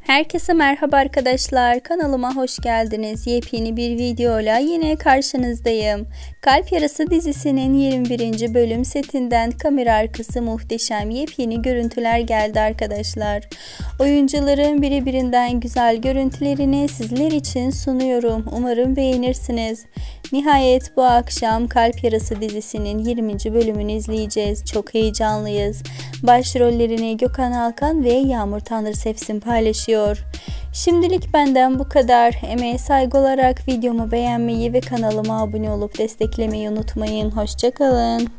Herkese merhaba arkadaşlar, kanalıma hoş geldiniz. Yepyeni bir videoyla yine karşınızdayım. Kalp Yarası dizisinin 21. bölüm setinden kamera arkası muhteşem yepyeni görüntüler geldi arkadaşlar. Oyuncuların birbirinden güzel görüntülerini sizler için sunuyorum. Umarım beğenirsiniz. Nihayet bu akşam Kalp Yarası dizisinin 20. bölümünü izleyeceğiz. Çok heyecanlıyız. Başrollerini Gökhan Alkan ve Yağmur Tanrısefsin paylaşıyor. Şimdilik benden bu kadar. Emeğe saygı olarak videomu beğenmeyi ve kanalıma abone olup desteklemeyi unutmayın. Hoşça kalın.